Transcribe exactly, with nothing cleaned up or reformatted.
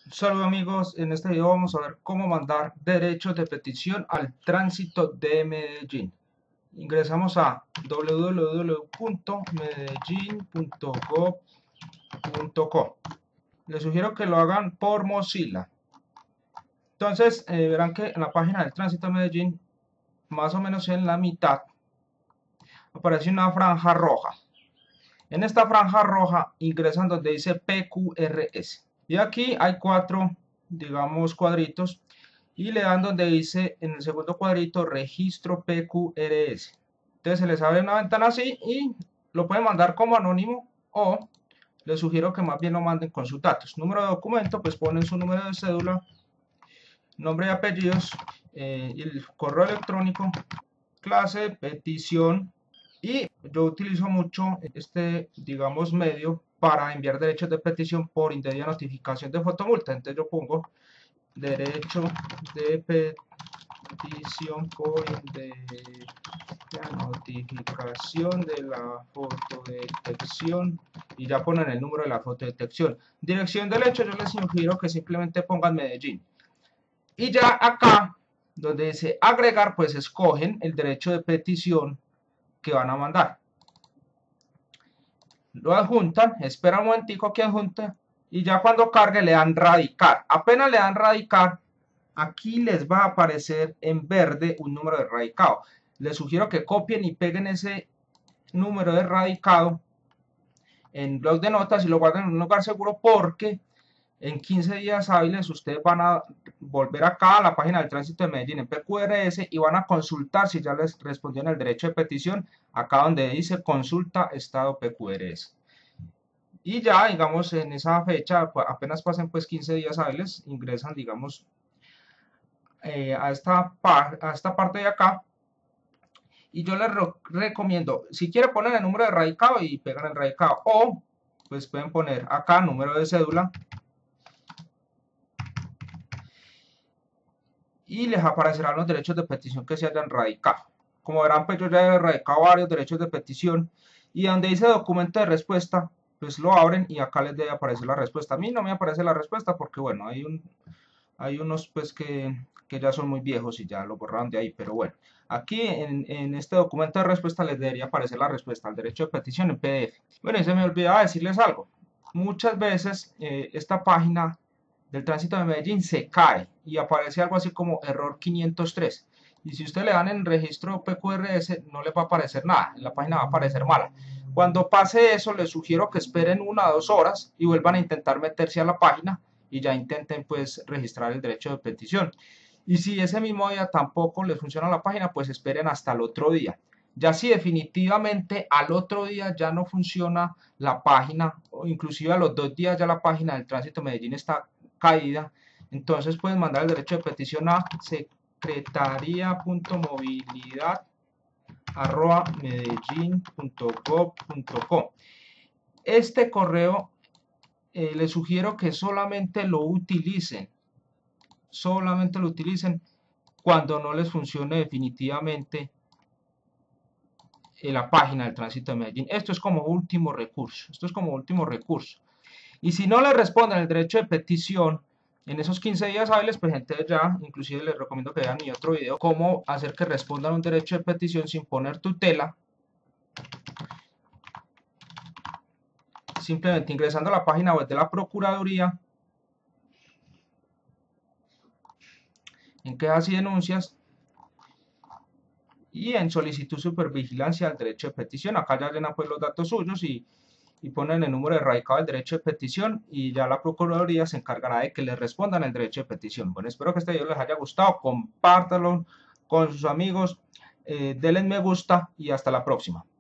Saludos amigos, en este video vamos a ver cómo mandar derechos de petición al tránsito de Medellín. Ingresamos a w w w punto medellín punto gov punto co. Les sugiero que lo hagan por Mozilla. Entonces eh, verán que en la página del tránsito de Medellín, más o menos en la mitad, aparece una franja roja. En esta franja roja ingresan donde dice P Q R S. Y aquí hay cuatro, digamos, cuadritos. Y le dan donde dice en el segundo cuadrito registro P Q R S. Entonces se les abre una ventana así y lo pueden mandar como anónimo, o les sugiero que más bien lo manden con sus datos. Número de documento, pues ponen su número de cédula, nombre y apellidos, eh, el correo electrónico, clase, petición. Y yo utilizo mucho este, digamos, medio para enviar derechos de petición por indebida notificación de fotomulta. Entonces yo pongo derecho de petición por indebida notificación de la fotodetección y ya ponen el número de la fotodetección. Dirección del hecho, yo les sugiero que simplemente pongan Medellín. Y ya acá, donde dice agregar, pues escogen el derecho de petición que van a mandar. Lo adjuntan, espera un momentico que adjunte y ya cuando cargue le dan radicar. Apenas le dan radicar, aquí les va a aparecer en verde un número de radicado. Les sugiero que copien y peguen ese número de radicado en bloc de notas y lo guarden en un lugar seguro, porque en quince días hábiles ustedes van a volver acá a la página del tránsito de Medellín en P Q R S y van a consultar si ya les respondieron el derecho de petición, acá donde dice consulta estado P Q R S. Y ya, digamos, en esa fecha, apenas pasen pues quince días hábiles, ingresan, digamos, eh, a, esta par, a esta parte de acá. Y yo les recomiendo, si quieren poner el número de radicado y pegan el radicado, o pues pueden poner acá número de cédula y les aparecerán los derechos de petición que se hayan radicado. Como verán, pues yo ya he radicado varios derechos de petición y donde dice documento de respuesta, pues lo abren y acá les debe aparecer la respuesta. A mí no me aparece la respuesta porque, bueno, hay, un, hay unos pues que, que ya son muy viejos y ya lo borraron de ahí, pero bueno, aquí en, en este documento de respuesta les debería aparecer la respuesta al derecho de petición en P D F. Bueno, y se me olvidaba decirles algo. Muchas veces eh, esta página del tránsito de Medellín se cae y aparece algo así como error quinientos tres. Y si usted le dan en registro P Q R S, no le va a aparecer nada, la página va a aparecer mala. Cuando pase eso, les sugiero que esperen una o dos horas y vuelvan a intentar meterse a la página y ya intenten pues registrar el derecho de petición. Y si ese mismo día tampoco les funciona la página, pues esperen hasta el otro día. Ya si definitivamente al otro día ya no funciona la página, o inclusive a los dos días ya la página del tránsito de Medellín está caída, entonces pueden mandar el derecho de petición a secretaría punto movilidad arroba medellín punto gov punto co. Este correo eh, les sugiero que solamente lo utilicen, solamente lo utilicen cuando no les funcione definitivamente la página del tránsito de Medellín. Esto es como último recurso, esto es como último recurso. Y si no le responden el derecho de petición en esos quince días hábiles, pues entonces ya, inclusive les recomiendo que vean mi otro video, cómo hacer que respondan un derecho de petición sin poner tutela. Simplemente ingresando a la página web de la Procuraduría, en quejas y denuncias, y en solicitud supervigilancia al derecho de petición. Acá ya llenan pues los datos suyos y, y ponen el número de radicado del derecho de petición y ya la Procuraduría se encargará de que les respondan el derecho de petición. Bueno, espero que este video les haya gustado, compártanlo con sus amigos, eh, denle me gusta y hasta la próxima.